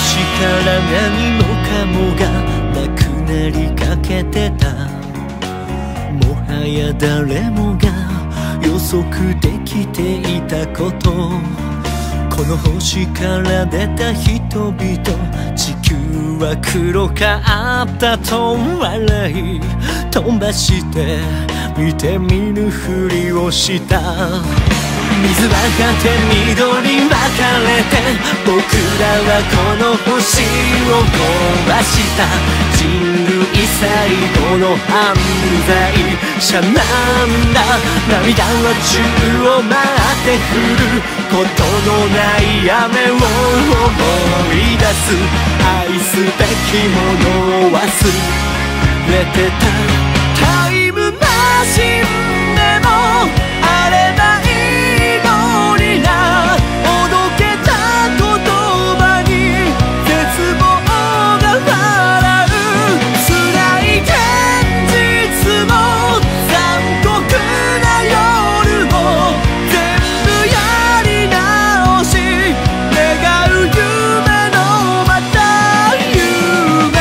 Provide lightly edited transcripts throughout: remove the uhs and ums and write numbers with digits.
星から何もかもがなくなりかけてた。もはや誰もが予測できていたこと。この星から出た人々、地球は黒かったと笑い飛ばして見て見ぬふりをした。水はかって緑分かれて、僕らはこの星を壊した。人類最後の犯罪者なんだ。涙は宙を舞って降ることのない雨を思い出す。愛すべきものを忘れてた。タイムマシンでもあればいいのにな。おどけた言葉に絶望が笑う。辛い現実も残酷な夜も全部やり直し、願う夢のまた夢。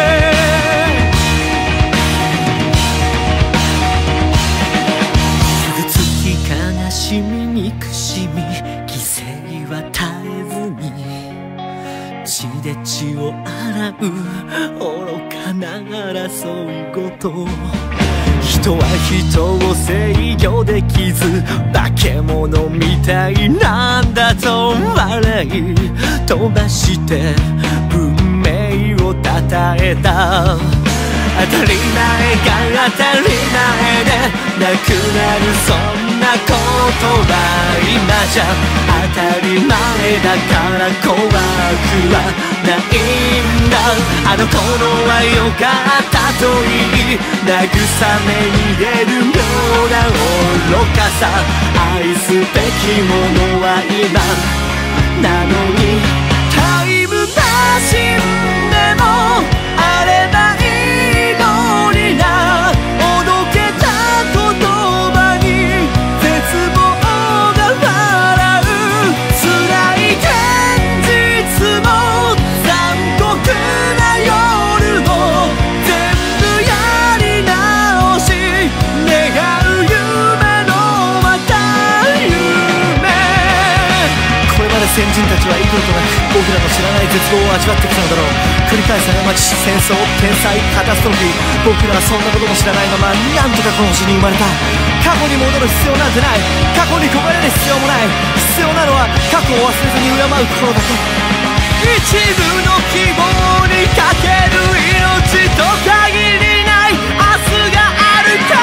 傷つき悲しみ憎しみ犠牲は絶えずに、血で血を洗う愚かな争いごと。人は人を制御できず化け物みたいなんだと笑い飛ばして運命をたたえた。当たり前が当たり前でなくなる、そんなことは今じゃ当たり前だから怖くはないんだ。あの頃は良かったといい慰めに出るような愚かさ。愛すべきものは今なのに。タイムマシンでもあればいいのにな。おどけた言葉に絶望が笑う。辛い現実も残酷な夜も全部やり直し、願う夢のまた夢。これまで先人たちは幾度となく僕らの知らない絶望を味わってきたのだろう。繰り返す過ち、戦争、天災、カタストロフィー。僕らはそんなことも知らないままなんとかこの星に生まれた。過去に戻る必要なんてない。過去に焦がれる必要もない。必要なのは過去を忘れずに敬う心だけ。一部の希望にかける命と限りない明日があるから。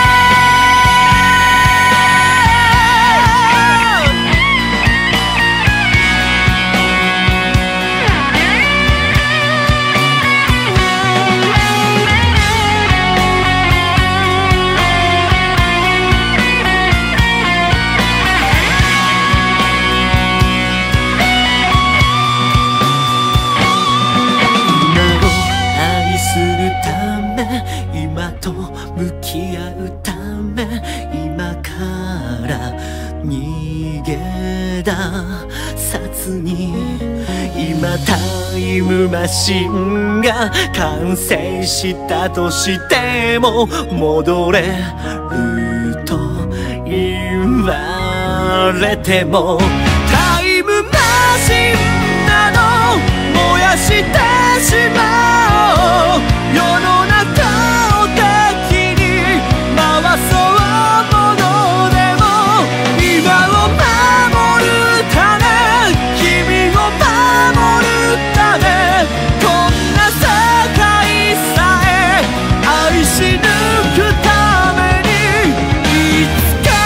今と向き合うため、今から逃げ出さずに。今タイムマシンが完成したとしても戻れると言われても、タイムマシンなど燃やしてしまおう。世の中を敵に回そうものでも、今を守るため、君を守るため、こんな世界さえ愛し抜くために、いつか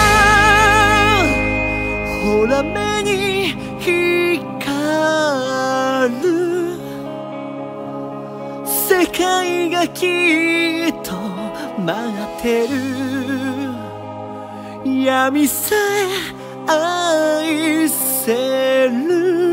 ほら目に光る世界がきっと待ってる。闇さえ愛せる